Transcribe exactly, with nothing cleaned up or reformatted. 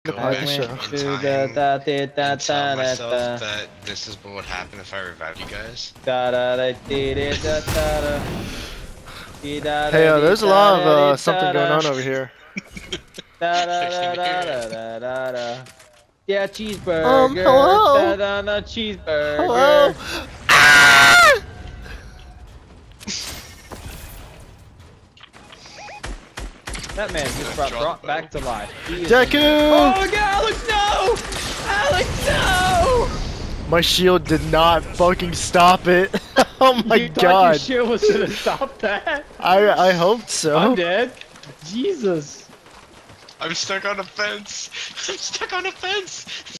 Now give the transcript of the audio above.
Go I back went in to time the da da da and tell da da myself da that this is what would happen if I revived you guys. da da da da da da da. Hey, uh, there's a lot of uh, something going on over here. Da da I da can hear da it. da da da. Yeah, Um, cheeseburger. Da hello? da da Hello? cheeseburger. Ah! That man just brought, brought back to life. He is Deku! Oh my god, Alex, no! Alex, no! My shield did not fucking stop it. Oh my you thought god. your shield was gonna stop that? I I hoped so. I'm dead. Jesus. I'm stuck on a fence. I'm stuck on a fence.